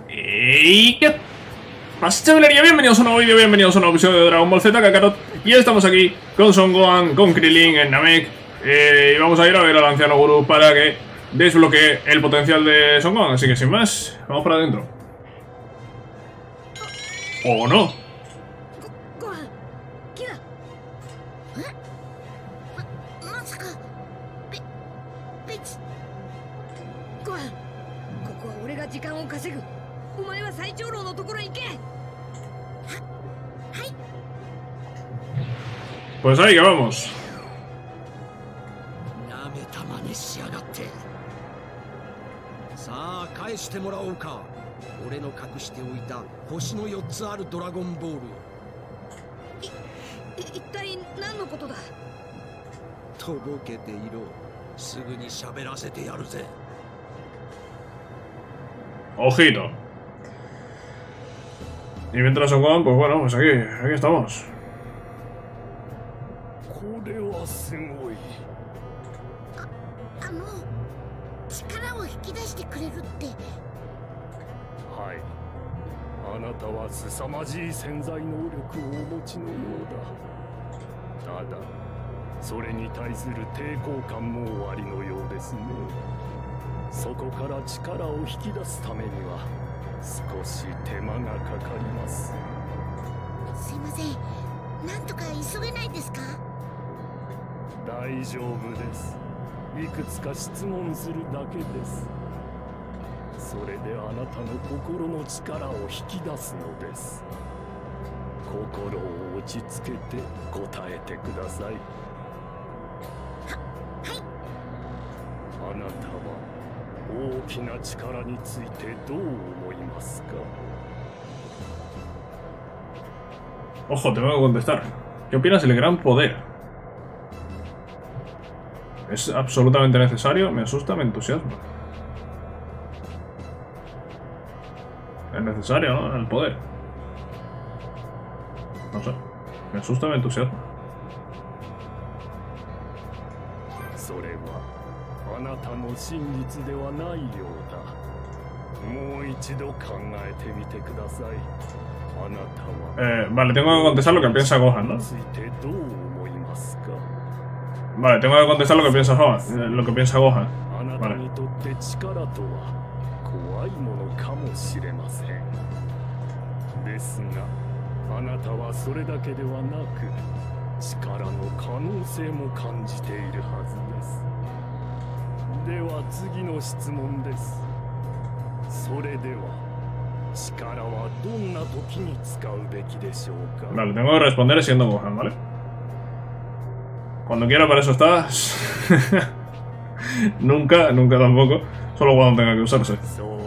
¿Y qué pasa, chavalería? Bienvenidos a un nuevo vídeo, bienvenidos a un nuevo episodio de Dragon Ball Z Kakarot. Y estamos aquí con Son Gohan, con Krillin en Namek. Y vamos a ir a ver al anciano Guru para que desbloquee el potencial de Son Gohan. Así que sin más, vamos para adentro. ¿O no? Pues ahí que vamos. Ojito. Y mientras Son Gohan, pues bueno, pues aquí estamos. Ojo, tengo que contestar. ¿Qué opinas del gran poder? ¿Es absolutamente necesario? Me asusta, me entusiasma. Es necesario, ¿no? El poder. No sé. Me asusta, me entusiasma. Vale, tengo que contestar lo que piensa Gohan, ¿no? Vale, tengo que contestar lo que piensa Gohan. Vale. Vale, tengo que responder siendo Gohan, ¿vale? Cuando quiera, para eso estás. Nunca tampoco. Solo cuando tenga que usarse.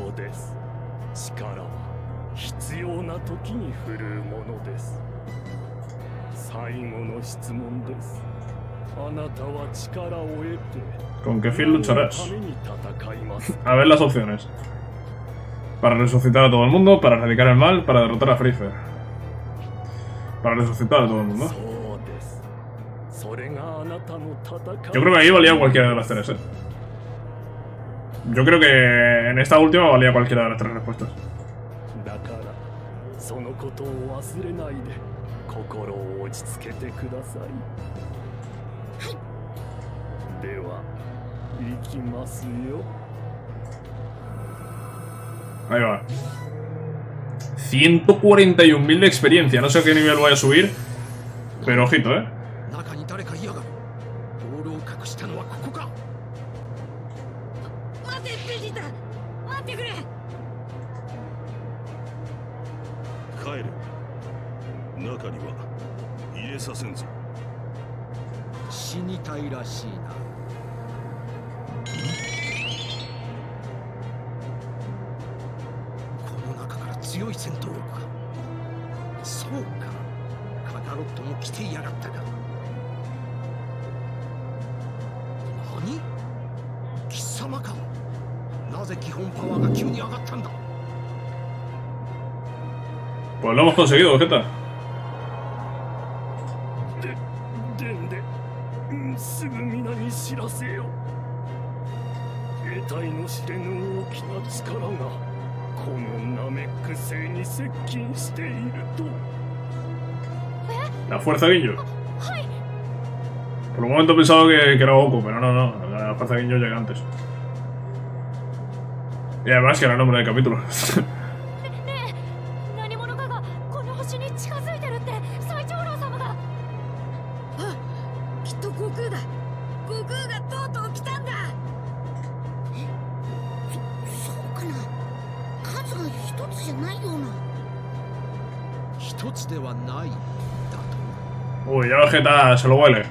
¿Con qué fin lucharás? A ver las opciones. Para resucitar a todo el mundo, para erradicar el mal, para derrotar a Freezer. Para resucitar a todo el mundo. Yo creo que ahí valía cualquiera de las tres, Yo creo que en esta última valía cualquiera de las tres respuestas. Ahí va. 141.000 de experiencia. No sé a qué nivel voy a subir, pero ojito, Pues lo hemos conseguido, Vegeta. 得体の知れぬ大きな力がこの La fuerza Guinyo. Por un momento he pensado que era Goku, pero no. La fuerza Guinyo llega antes. Y además que era el nombre del capítulo. Uy, ya Vegeta se lo huele.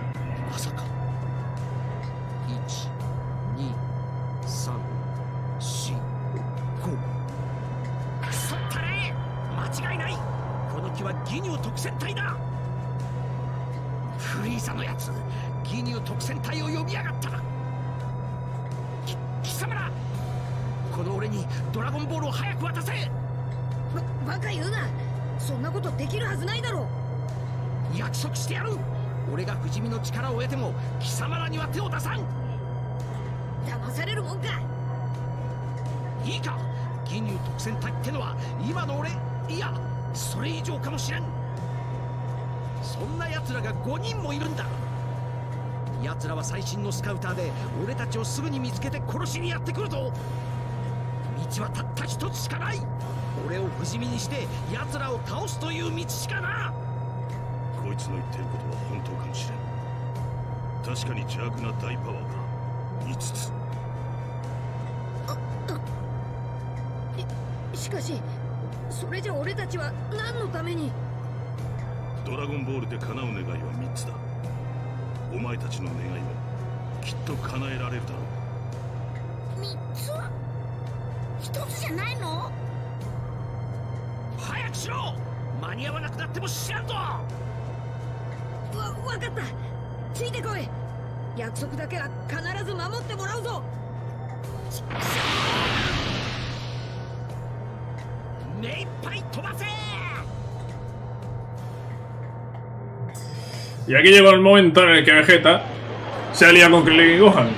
Y aquí llegó el momento en el que Vegeta se alía con Krillin y Gohan.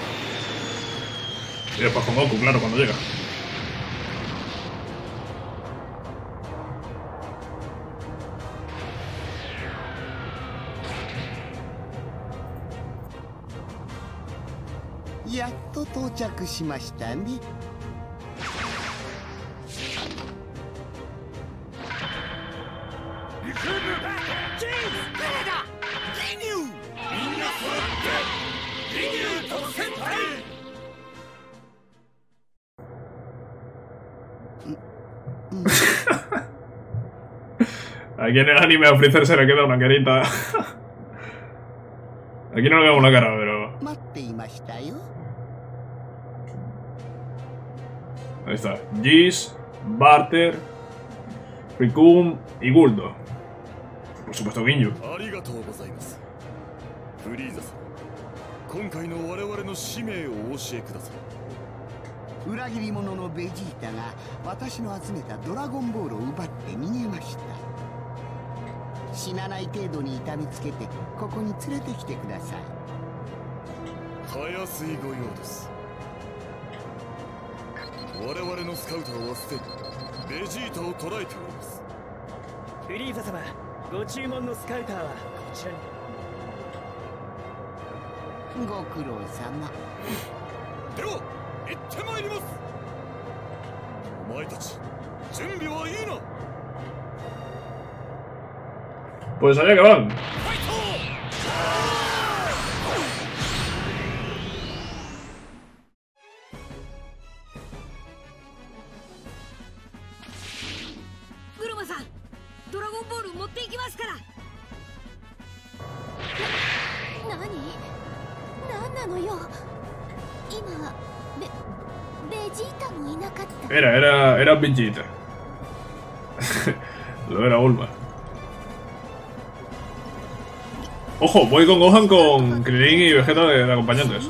Y después con Goku, claro, cuando llega. Yaっと到着しましたね。 Aquí en el anime a Freezer se le queda una carita. Aquí no le veo una cara, pero... Ahí está. Jis, Barter, Rikum y Guldo. Por supuesto, Ginyu. Pues allá que van. Era Vegeta. Lo era Bulma. Ojo, voy con Gohan, con Krillin y Vegeta de acompañantes.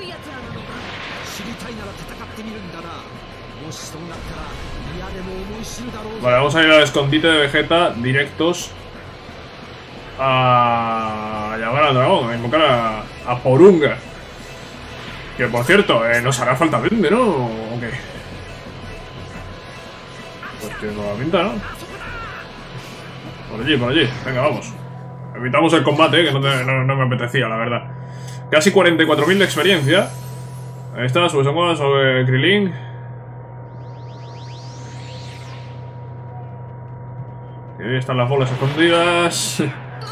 Vale, vamos a ir al escondite de Vegeta directos a llamar al dragón, a invocar a Porunga. Que por cierto, nos hará falta Dende, ¿no? ¿O qué? Pues tiene toda la pinta, ¿no? Por allí, por allí. Venga, vamos. Evitamos el combate, que no me apetecía, la verdad. Casi 44.000 de experiencia. Ahí está, sobre Krilin. Ahí están las bolas escondidas.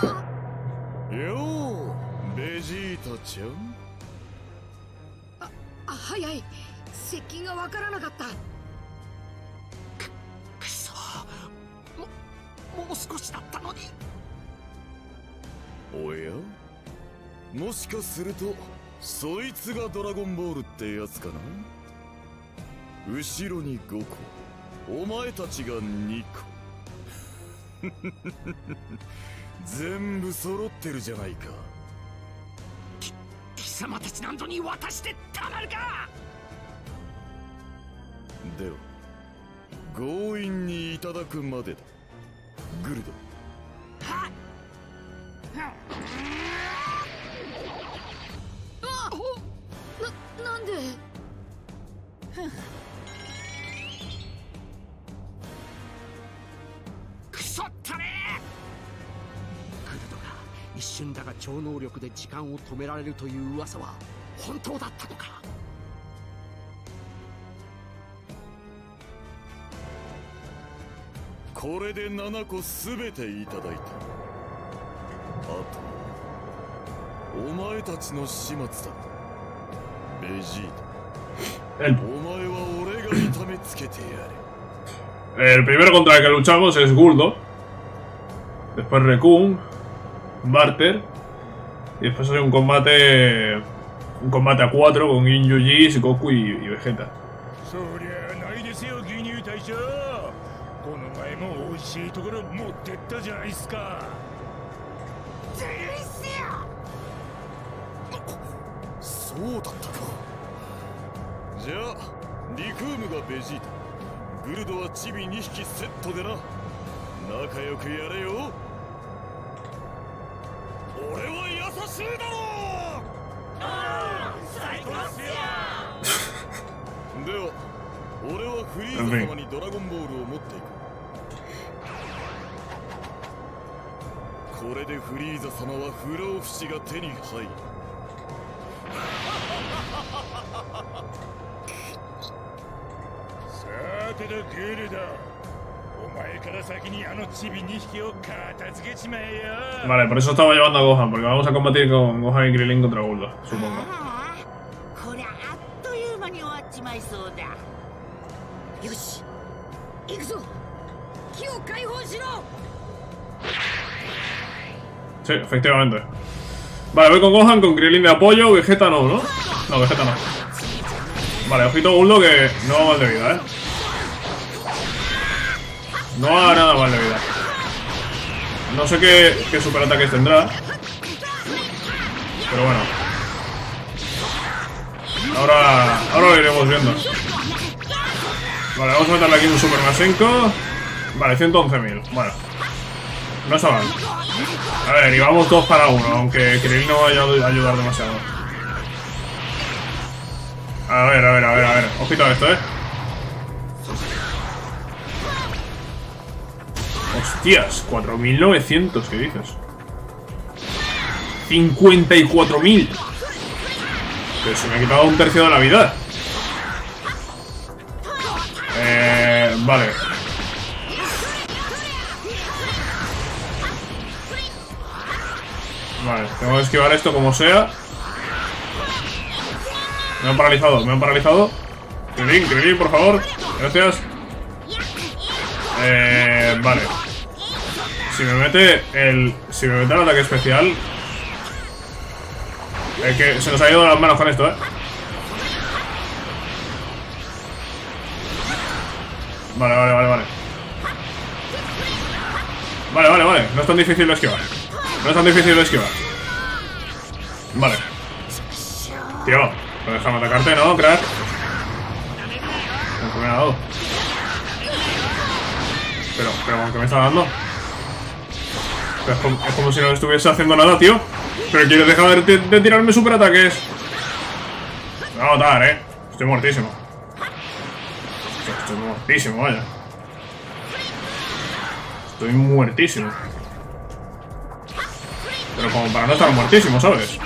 El primero contra el que luchamos es Guldo. Después Recoon, Barter. Y después hay un combate a 4 con Ginyu, Jis, Goku y Vegeta. En fin. Vale, por eso estaba llevando a Gohan, porque vamos a combatir con Gohan y Krilin contra Guldo, supongo. Sí, efectivamente. Vale, voy con Gohan, con Krilin de apoyo, Vegeta no, ¿no? No, Vegeta no. Vale, ojito Guldo que no va mal de vida, ¿eh? No va nada mal de vida. No sé qué superataques tendrá. Pero bueno. Ahora lo iremos viendo. Vale, vamos a meterle aquí un Super Masenko. Vale, 111.000. Bueno. No está mal. A ver, y vamos 2 para 1, aunque Krilin no vaya a ayudar demasiado. A ver. Ojito a esto, Hostias, 4.900, ¿qué dices? 54.000. Pero se me ha quitado un tercio de la vida. Vale. Vale, tengo que esquivar esto como sea. Me han paralizado. Krilin, por favor. Gracias. Vale. Si me mete el ataque especial. Es que se nos ha ido de las manos con esto, Vale. Vale. No es tan difícil de esquivar. Vale. Tío, no déjame atacarte, ¿no, crack? ¿Con qué me ha dado? Pero ¿con qué me está dando? Es como si no estuviese haciendo nada, tío. Pero quieres dejar de tirarme superataques. Me va a matar, Estoy muertísimo. Vaya. Estoy muertísimo. Pero como para no estar muertísimo, ¿sabes?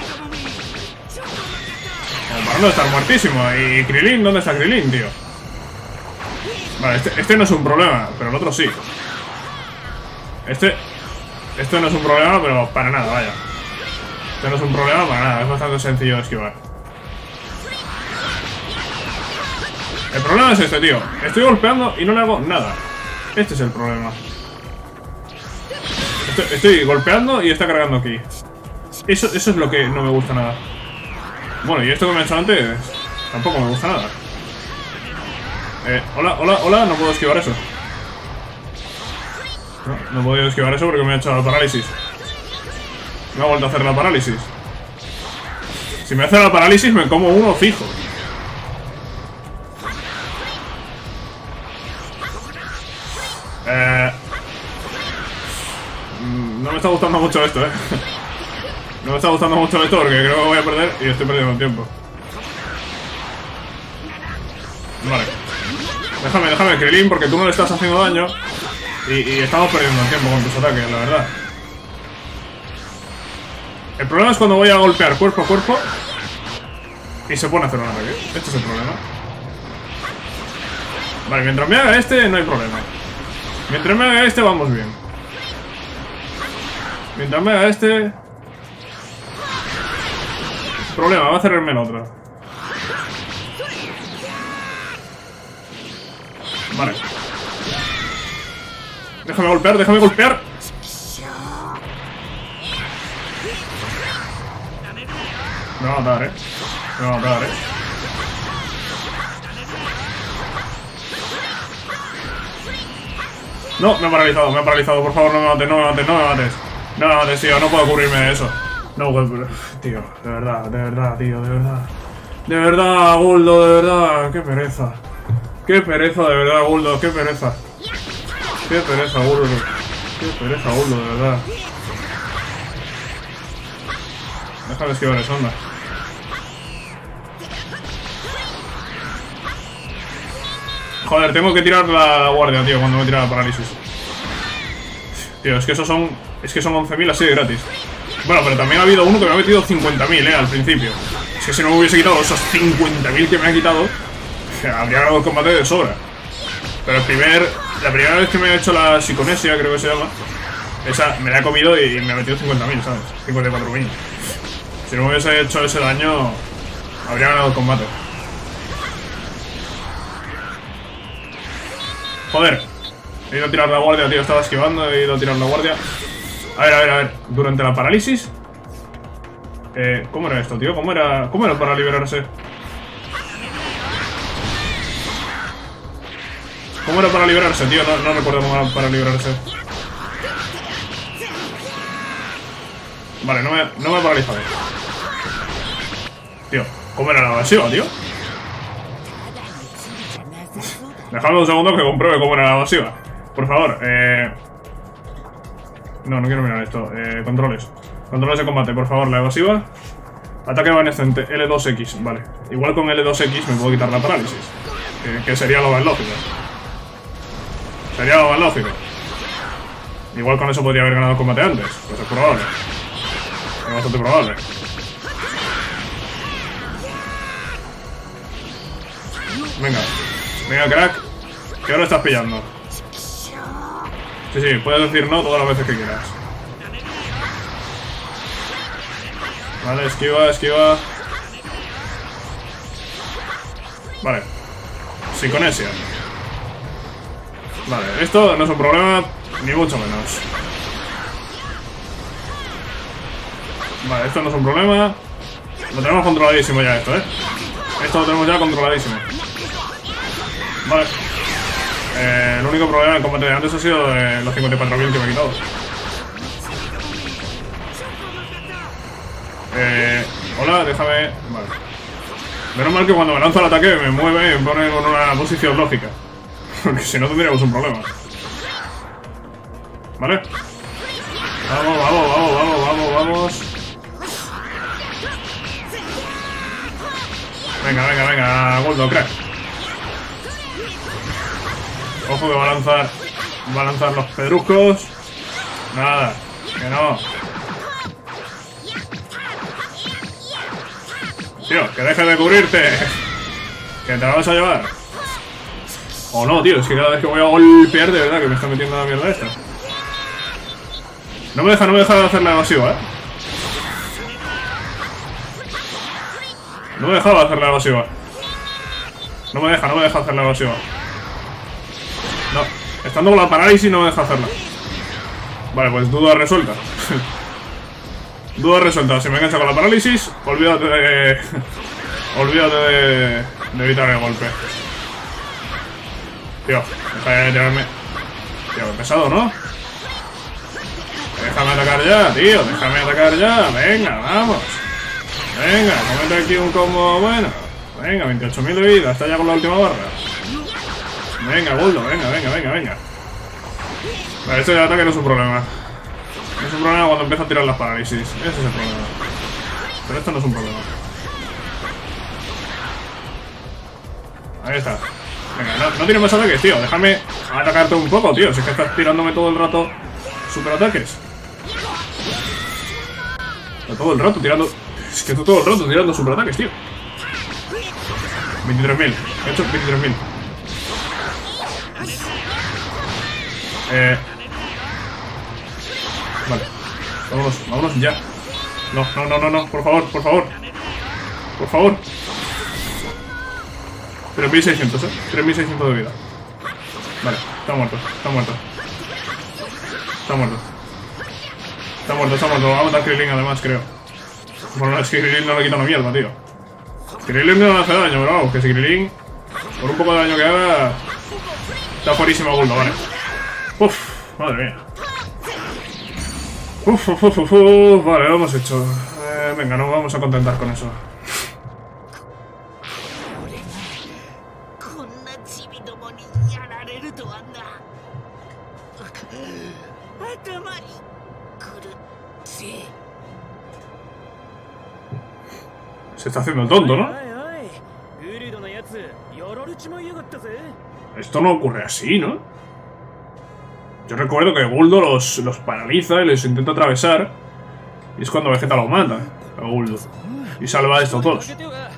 Como para no estar muertísimo. ¿Y Krilin? ¿Dónde está Krilin, tío? Vale, este no es un problema, pero el otro sí. Este no es un problema, pero para nada, vaya. Este no es un problema para nada, es bastante sencillo de esquivar. El problema es este, tío. Estoy golpeando y no le hago nada. Este es el problema. Estoy golpeando y está cargando aquí. Eso es lo que no me gusta nada. Bueno, y esto que me he hecho antes tampoco me gusta nada. Hola, no puedo esquivar eso. No he podido esquivar eso porque me ha hecho la parálisis. Me ha vuelto a hacer la parálisis. Si me hace la parálisis me como uno fijo. No me está gustando mucho esto, No me está gustando mucho esto porque creo que voy a perder y estoy perdiendo tiempo. Vale. Déjame, Krilin, porque tú no le estás haciendo daño. Y estamos perdiendo tiempo con tus ataques, la verdad. El problema es cuando voy a golpear cuerpo a cuerpo y se pone a hacer un ataque. Este es el problema. Vale, mientras me haga este, no hay problema. Mientras me haga este, vamos bien. Mientras me haga este... Problema, va a cerrarme el otro. Vale. Déjame golpear. Me va a matar, No, me ha paralizado, por favor, no me mates. No me mates, tío, no puedo cubrirme de eso. No, tío, de verdad, tío, de verdad, Guldo, de verdad, qué pereza. Qué pereza, de verdad, Guldo, qué pereza. Qué pereza, Guldo, de verdad. Déjame esquivar eso, onda. Joder, tengo que tirar la guardia, tío, cuando me tira la parálisis. Tío, es que esos son... Es que son 11.000 así de gratis. Bueno, pero también ha habido uno que me ha metido 50.000, al principio. Es que si no me hubiese quitado esos 50.000 que me ha quitado, habría ganado el combate de sobra. Pero la primera vez que me he hecho la psiconesia, creo que se llama, esa me la he comido y me ha metido 50.000, ¿sabes? 54.000. Si no me hubiese hecho ese daño, habría ganado el combate. Joder, he ido a tirar la guardia, tío, estaba esquivando, he ido a tirar la guardia. A ver, durante la parálisis. ¿Cómo era esto, tío? ¿Cómo era para liberarse? ¿Cómo era para liberarse, tío? No recuerdo cómo era para liberarse. Vale, no me he paralizado. Tío, ¿cómo era la evasiva, tío? Dejadme un segundo que compruebe cómo era la evasiva. Por favor, no quiero mirar esto. Controles de combate, por favor, la evasiva. Ataque evanescente, L2X, vale. Igual con L2X me puedo quitar la parálisis. Que sería lo más lógico. Igual con eso podría haber ganado el combate antes. Pues es probable. Es bastante probable. Venga, crack. Que ahora estás pillando. Sí, puedes decir no todas las veces que quieras. Vale, esquiva. Vale. Psiconesia. Vale, esto no es un problema, ni mucho menos. Vale, esto no es un problema. Lo tenemos controladísimo ya esto, Esto lo tenemos ya controladísimo. Vale. El único problema del combate de antes ha sido los 54.000 que me he quitado. Hola, déjame... Vale. Menos mal que cuando me lanzo al ataque me mueve y me pone en una posición lógica. Porque si no tendríamos un problema. ¿Vale? Vamos. Venga, Guldo, crack. Ojo que va a lanzar Va a lanzar los pedruscos. Nada, que no. Tío, que dejes de cubrirte. Que te la vas a llevar. O no, tío, es que cada vez que voy a golpear, de verdad que me está metiendo la mierda esta. No me deja de hacer la evasiva, No me dejaba hacer la evasiva. No me deja hacer la evasiva. No, estando con la parálisis no me deja hacerla. Vale, pues duda resuelta. Duda resuelta, si me engancha con la parálisis, olvídate de... olvídate de evitar el golpe. Tío, deja de tirarme. Tío, qué pesado, ¿no? Déjame atacar ya, tío, déjame atacar ya. Venga, vamos. Venga, comete aquí un combo bueno. Venga, 28.000 de vida, está ya con la última barra. Venga, Guldo, venga. Vale, este de ataque no es un problema. No es un problema cuando empieza a tirar las parálisis. Ese es el problema. Pero esto no es un problema. Ahí está. Venga, no tienes más ataques, tío. Déjame atacarte un poco, tío. Si es que estás tirándome todo el rato super ataques. Todo el rato tirando... Es que todo el rato tirando super ataques, tío. 23.000. He hecho 23.000. Vale. Vámonos ya. No. Por favor. Por favor. 3.600, 3.600 de vida. Vale, está muerto. Va a matar Krillin además, creo. Bueno, es que Krillin no le quita una mierda, tío. Krillin no le hace daño, pero vamos, que si Krillin, por un poco de daño que haga, está fuerísimo Guldo, vale. Uf, madre mía. Vale, lo hemos hecho. Venga, nos vamos a contentar con eso. Se está haciendo el tonto, ¿no? Esto no ocurre así, ¿no? Yo recuerdo que Guldo los paraliza y les intenta atravesar. Y es cuando Vegeta lo mata a Guldo. Y salva a estos dos.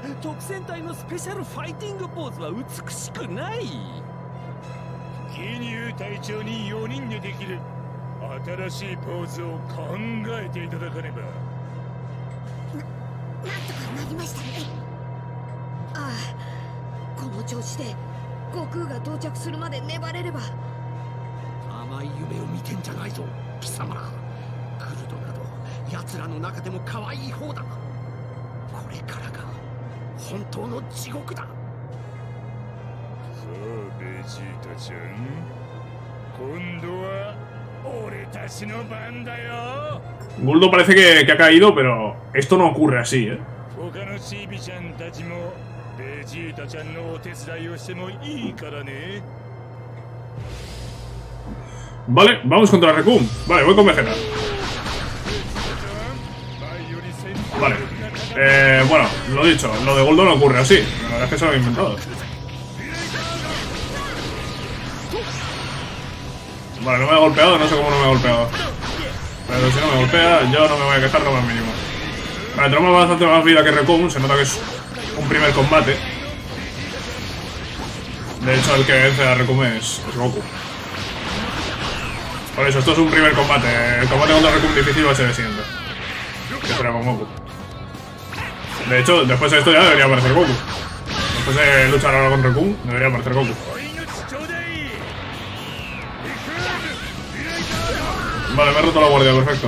Guldo parece que ha caído, pero esto no ocurre así, ¿eh? Vale, vamos contra Recoome. Vale, voy con Vegeta. Vale. Bueno, lo dicho, lo de Guldo no ocurre así. La verdad es que se lo he inventado. Vale, no me ha golpeado, no sé cómo no me ha golpeado. Pero si no me golpea, yo no me voy a quejar lo más mínimo. Vale, tenemos bastante más vida que Recoome, se nota que es un primer combate. De hecho, el que vence a Recoome es Goku. Por eso, esto es un primer combate. El combate contra Recoome difícil va a ser el siguiente. Que será con Goku. De hecho, después de esto ya debería aparecer Goku. Después de luchar ahora con Recoome, debería aparecer Goku. Vale, me he roto la guardia, perfecto.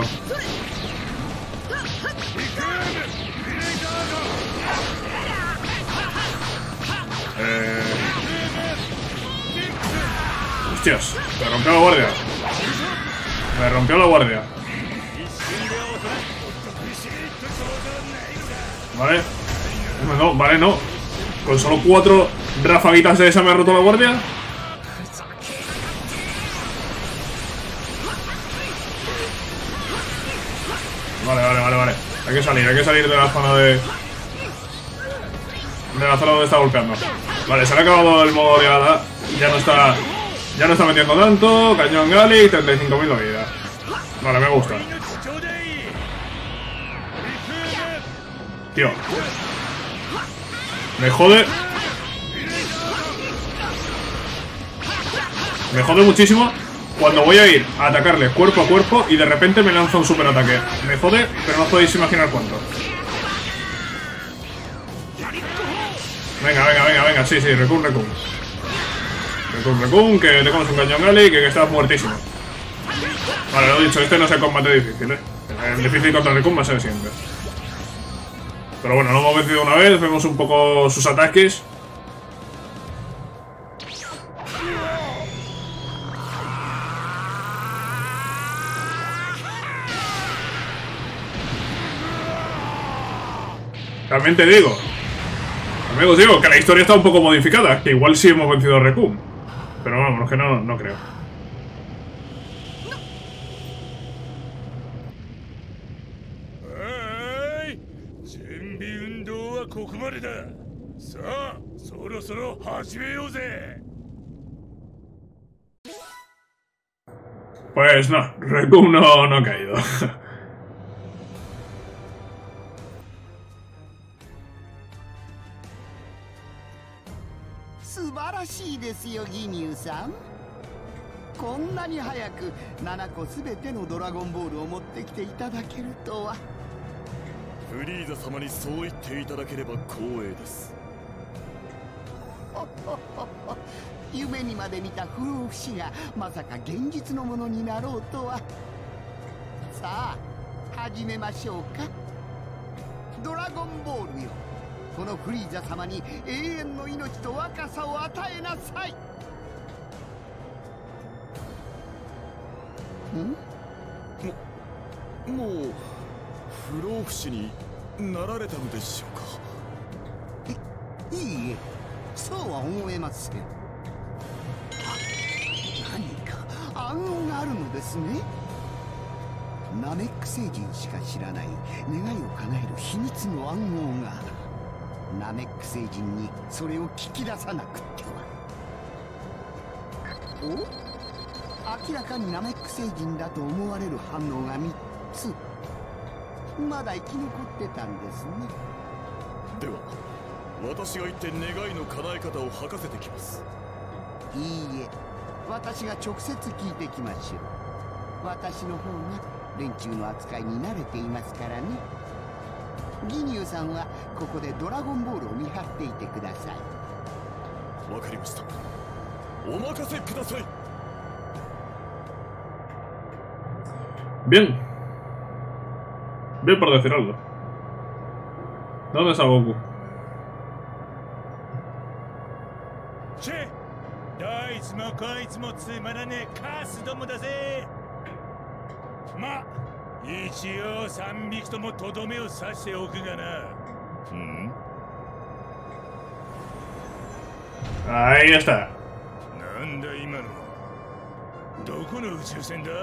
Hostias, me rompió la guardia. Vale. No, vale, no. Con solo 4 rafaguitas de esa me ha roto la guardia. Vale. Hay que salir de la zona de la zona donde está golpeando. Vale, se le ha acabado el modo oleada. Ya no está Ya no está metiendo tanto. Cañón Gali, 35.000 de vida. Vale, me gusta. Tío. Me jode. Me jode muchísimo cuando voy a ir a atacarle cuerpo a cuerpo y de repente me lanza un super ataque. Me jode, pero no os podéis imaginar cuánto. Venga. Sí, Recun. Recun, que te comes un cañón Gali y que estás muertísimo. Vale, lo dicho, este no es el combate difícil, El difícil contra Recun va a ser siempre. Pero bueno, lo hemos vencido una vez, vemos un poco sus ataques. También te digo, amigos, digo que la historia está un poco modificada, que igual sí hemos vencido a Recun. Pero vamos, que no creo. Pues no, Recun no ha caído. 素晴らしいですよ、ギニューさん。こんなに早く7個すべてのドラゴンボールを持ってきていただけるとは。 フリーザ様にそう言っていただければ光栄です。 夢にまで見た不老不死がまさか現実のものになろうとは。さあ始めましょうか。ドラゴンボールよ、このフリーザ様に永遠の命と若さを与えなさい。 もう不老不死になられたのでしょうか。 いいえ、そうは思えません。何か暗号があるのですね。ナメック星人しか知らない願いを叶える秘密の暗号が。ナメック星人にそれを聞き出さなくっては。お、明らかにナメック星人だと思われる反応が3つ。まだ生き残ってたんですね。 では私が行って願いの叶え方を吐かせてきます。 いいえ、私が直接聞いてきましょう。私の方が連中の扱いに慣れていますからね。ギニューさんはここでドラゴンボールを見張っていてください。 わかりました。お任せください。 Bien. Bien por decir algo. ¿Dónde está Goku? Che, どいつもこいつもつまらねえカスどもだぜ。ま、一応3匹ともとどめを刺しておくがな。 Ahí está. なんだ今の。どこの宇宙船だ？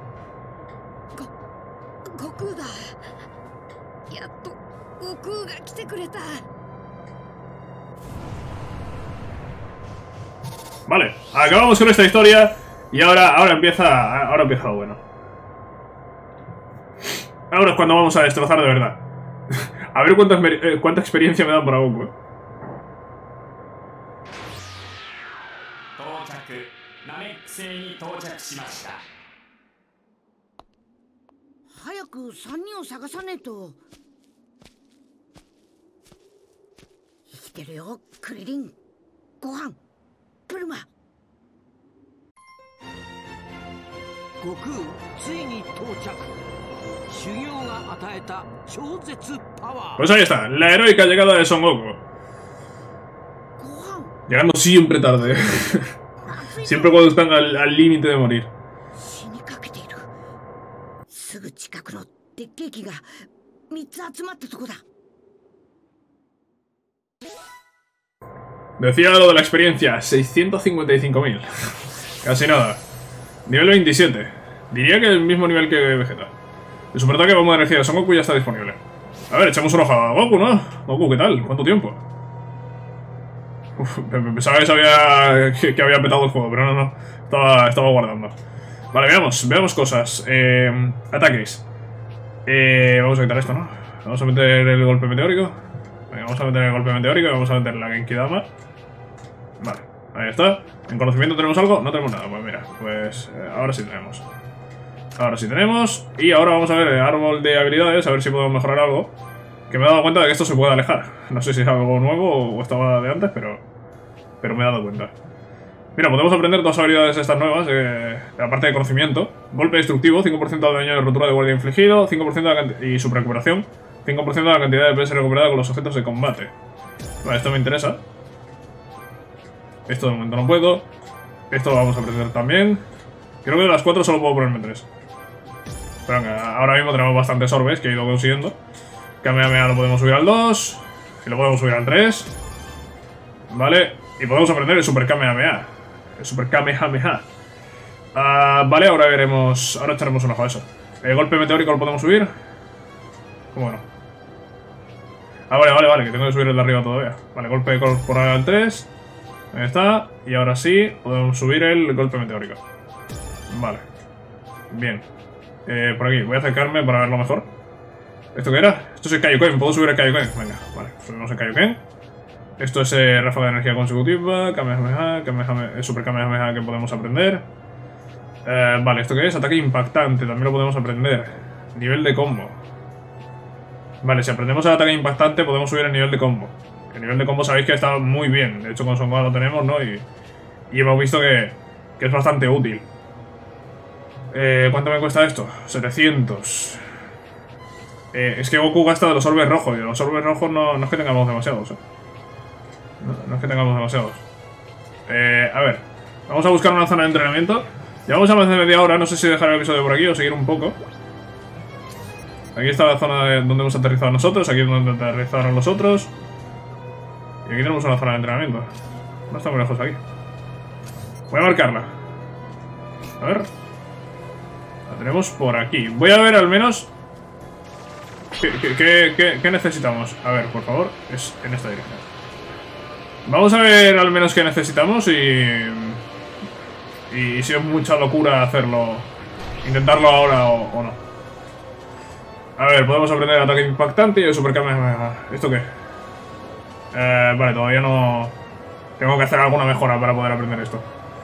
悟空だ。やっと悟空が来てくれた。 Vale, acabamos con esta historia y ahora empieza lo bueno. Ahora es cuando vamos a destrozar de verdad. A ver cuánta experiencia me dan por Goku. 早く3人を探さねえと。生きてるよ、クリリン。ご飯、プルマ。 悟空、ついに到着。修行が与えた超絶パワー。 Pues ahí está, la heroica llegada de Son Goku. Llegando siempre tarde. Siempre cuando están al límite de morir. Decía lo de la experiencia, 655.000. Casi nada. Nivel 27. Diría que el mismo nivel que Vegeta. El superataque de bomba de energía de Son Goku ya está disponible. A ver, echamos un ojo a Goku, ¿no? Goku, ¿qué tal? ¿Cuánto tiempo? Pensaba que había petado el juego, pero no. Estaba guardando. Vale, veamos cosas. Ataques. Vamos a quitar esto, ¿no? Vamos a meter el golpe meteórico. Venga, vamos a meter el golpe meteórico y vamos a meter la Genki Dama. Vale, ahí está. ¿En conocimiento tenemos algo? No tenemos nada. Pues mira, pues ahora sí tenemos. Ahora sí tenemos. Y ahora vamos a ver el árbol de habilidades, a ver si podemos mejorar algo. Que me he dado cuenta de que esto se puede alejar. No sé si es algo nuevo o estaba de antes, pero me he dado cuenta. Mira, podemos aprender dos habilidades estas nuevas, aparte de conocimiento. Golpe destructivo, 5% de daño de rotura de guardia infligido, 5% y su recuperación, 5% de la cantidad de PS recuperada con los objetos de combate. Vale, esto me interesa. Esto de momento no puedo. Esto lo vamos a aprender también. Creo que de las 4 solo puedo ponerme 3. Pero venga, ahora mismo tenemos bastantes orbes que he ido consiguiendo. Kamehameha lo podemos subir al 2. Y lo podemos subir al 3. Vale, y podemos aprender el Super Kamehameha. El Super Kamehameha. Vale, ahora veremos. Ahora echaremos un ojo a eso. ¿El golpe meteórico lo podemos subir? ¿Cómo no? Vale, que tengo que subir el de arriba todavía. Vale, golpe corporal al 3. Ahí está. Y ahora sí, podemos subir el golpe meteórico. Vale. Bien. Por aquí, voy a acercarme para verlo mejor. ¿Esto qué era? Esto es el Kaioken, ¿puedo subir el Kaioken? Venga, vale, subimos el Kaioken. Esto es ráfaga de energía consecutiva, Kamehameha, Super Kamehameha que podemos aprender. Vale, ¿esto qué es? Ataque impactante, también lo podemos aprender. Nivel de combo. Vale, si aprendemos el ataque impactante podemos subir el nivel de combo. El nivel de combo sabéis que está muy bien, de hecho con Son Gohan lo tenemos, ¿no? Y hemos visto que es bastante útil. ¿Cuánto me cuesta esto? 700. Es que Goku gasta de los orbes rojos, y de los orbes rojos no es que tengamos demasiados, No es que tengamos demasiados. A ver, vamos a buscar una zona de entrenamiento. Llevamos a más de media hora, no sé si dejar el episodio por aquí o seguir un poco. Aquí está la zona donde hemos aterrizado nosotros, aquí es donde aterrizaron los otros. Y aquí tenemos una zona de entrenamiento. No está muy lejos aquí. Voy a marcarla. A ver. La tenemos por aquí. Voy a ver al menos... ¿Qué necesitamos? A ver, por favor, es en esta dirección. Vamos a ver al menos qué necesitamos y si es mucha locura hacerlo, intentarlo ahora o no. A ver, podemos aprender el ataque impactante y el Super Kamehameha. ¿Esto qué? Vale, todavía no... Tengo que hacer alguna mejora para poder aprender esto.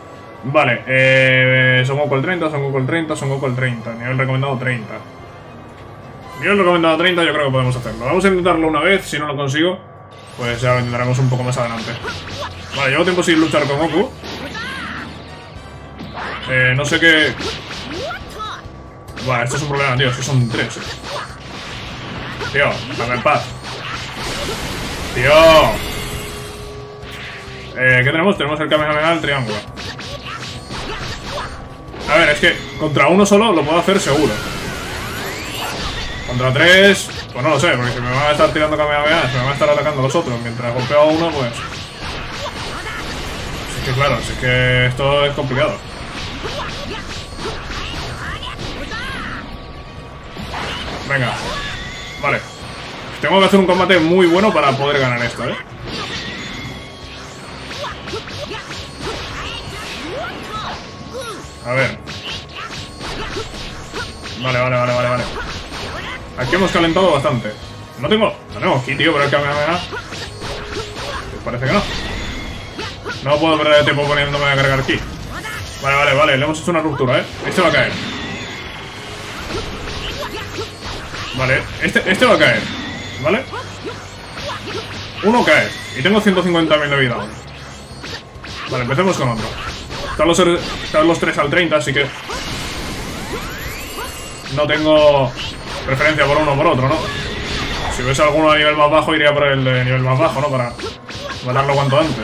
Vale, Son Goku el 30, Son Goku el 30, Son Goku el 30. Nivel recomendado 30. Nivel recomendado 30, yo creo que podemos hacerlo. Vamos a intentarlo una vez, si no lo consigo, pues ya lo intentaremos un poco más adelante. Vale, llevo tiempo sin luchar con Goku. No sé qué... Vale, esto es un problema, tío, es que son 3. Tío, dame en paz. Tío. ¿Qué tenemos? Tenemos el Kamehameha del triángulo. A ver, es que contra uno solo lo puedo hacer seguro. Contra 3, pues no lo sé, porque si me van a estar tirando Kamehameha, se me van a estar atacando los otros. Mientras golpeo a uno, pues... Es que claro, es que esto es complicado. Venga. Vale. Tengo que hacer un combate muy bueno para poder ganar esto, A ver. Vale. Aquí hemos calentado bastante. No tengo aquí, tío, pero el Kamehameha. Parece que no. No puedo perder tiempo poniéndome a cargar aquí. Vale, le hemos hecho una ruptura, Este va a caer. Vale, este va a caer. ¿Vale? Uno cae. Y tengo 150.000 de vida aún. Vale, empecemos con otro. Están los 3 al 30, así que... No tengo preferencia por uno o por otro, ¿no? Si hubiese alguno a nivel más bajo, iría por el de nivel más bajo, ¿no? Para matarlo cuanto antes.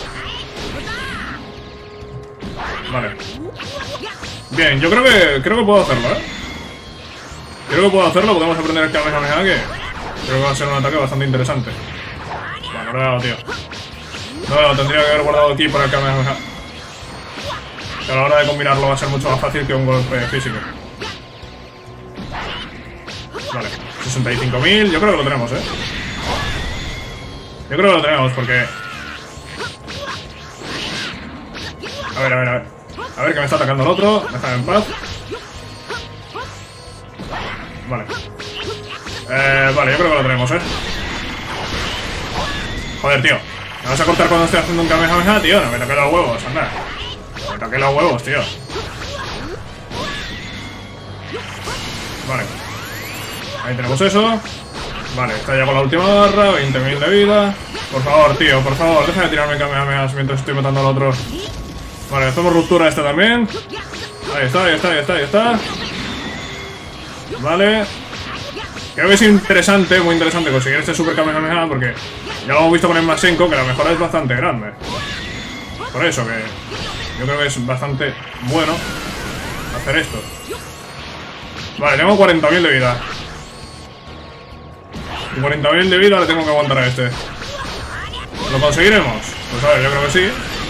Vale. Bien, yo creo que puedo hacerlo, Creo que puedo hacerlo, podemos aprender el Kamehameha, que creo que va a ser un ataque bastante interesante. Vale, no lo he dado, tío. No, lo tendría que haber guardado aquí para el Kamehameha. Que a la hora de combinarlo va a ser mucho más fácil que un golpe físico. Vale, 65.000, yo creo que lo tenemos, Yo creo que lo tenemos porque A ver, a ver, a ver. A ver que me está atacando el otro. Déjame en paz. Vale. Vale, yo creo que lo tenemos, Joder, tío. ¿Me vas a cortar cuando estoy haciendo un Kamehameha, tío? No me toques los huevos, anda. No me toques los huevos, tío. Vale. Ahí tenemos eso. Vale, está ya con la última barra. 20.000 de vida. Por favor, tío, por favor, deja de tirarme Kamehamehas mientras estoy matando al otro. Vale, hacemos ruptura esta también. Ahí está, ahí está, ahí está, ahí está. Vale. Creo que es interesante, muy interesante conseguir este Super Kamehameha porque ya lo hemos visto con el Masenko, que la mejora es bastante grande. Por eso que yo creo que es bastante bueno hacer esto. Vale, tengo 40.000 de vida. Y 40.000 de vida le tengo que aguantar a este. ¿Lo conseguiremos? Pues a ver, yo creo que sí.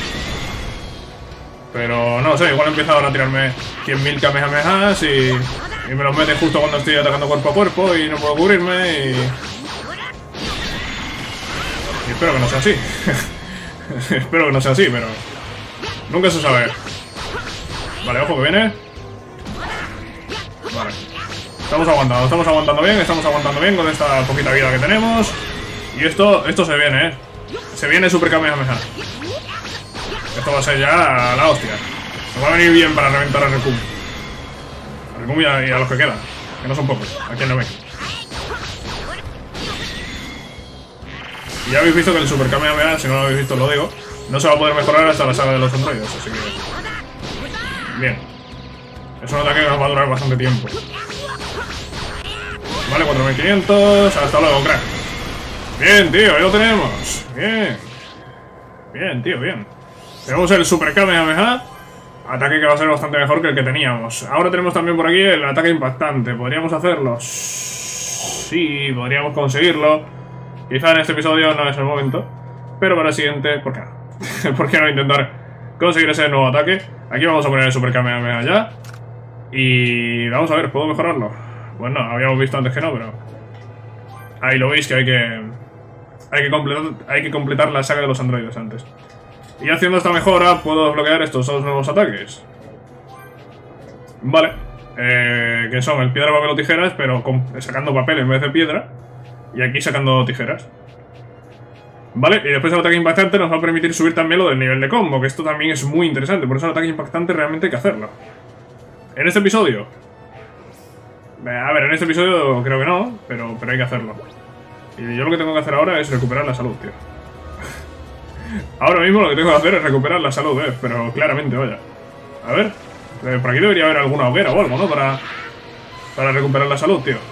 Pero no sé, igual empieza ahora a tirarme 100.000 Kamehamehas y me los mete justo cuando estoy atacando cuerpo a cuerpo y no puedo cubrirme y espero que no sea así. Espero que no sea así, pero nunca se sabe. Vale, ojo que viene. Vale. Estamos aguantando bien con esta poquita vida que tenemos. Y esto se viene, Se viene Super Kamehameha. Esto va a ser ya la hostia. Nos va a venir bien para reventar a Rekum. A Rekum y a los que quedan. Que no son pocos, aquí en Namek. Y ya habéis visto que el Super Kamehameha, si no lo habéis visto lo digo, no se va a poder mejorar hasta la saga de los androides, así que... Bien. Es un ataque que nos va a durar bastante tiempo. Vale, 4.500. Hasta luego, crack. Bien, tío, ahí lo tenemos. Bien. Bien, tío, bien. Tenemos el Super Kamehameha. Ataque que va a ser bastante mejor que el que teníamos. Ahora tenemos también por aquí el ataque impactante. ¿Podríamos hacerlo? Sí, podríamos conseguirlo. Quizá en este episodio no es el momento. Pero para el siguiente, ¿por qué no? ¿Por qué no intentar conseguir ese nuevo ataque? Aquí vamos a poner el Super Kamehameha ya. Y vamos a ver, ¿puedo mejorarlo? Bueno, habíamos visto antes que no, pero... Ahí lo veis que hay que completar la saga de los androides antes. Y haciendo esta mejora puedo desbloquear estos dos nuevos ataques. Vale. Que son el piedra, papel o tijeras, pero sacando papel en vez de piedra. Y aquí sacando tijeras. Vale, y después el ataque impactante nos va a permitir subir también lo del nivel de combo, que esto también es muy interesante. Por eso el ataque impactante realmente hay que hacerlo. En este episodio... A ver, en este episodio creo que no, pero hay que hacerlo. Y yo lo que tengo que hacer ahora es recuperar la salud, tío. Ahora mismo lo que tengo que hacer es recuperar la salud, pero claramente, vaya. A ver, por aquí debería haber alguna hoguera o algo, ¿no? Para recuperar la salud, tío.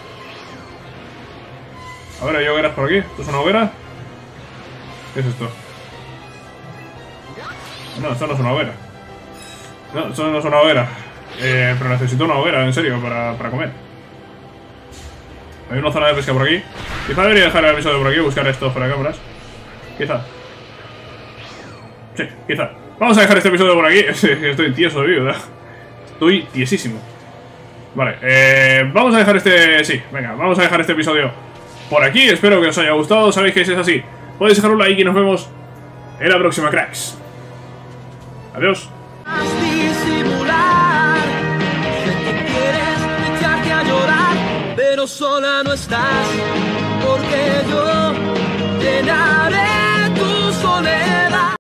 A ver, ¿hay hogueras por aquí? ¿Esto es una hoguera? ¿Qué es esto? No, esto no es una hoguera. No, esto no es una hoguera. Pero necesito una hoguera, en serio, para comer. Hay una zona de pesca por aquí. Quizá debería dejar el episodio por aquí y buscar esto fuera de cámaras. Quizá. Sí, quizá. Vamos a dejar este episodio por aquí. Estoy tieso de vida. Estoy tiesísimo. Vale, vamos a dejar este... Sí, venga, vamos a dejar este episodio por aquí. Espero que os haya gustado. Sabéis que si es así, podéis dejar un like y nos vemos en la próxima, cracks. Adiós. Pero sola no estás, porque yo te llenaré.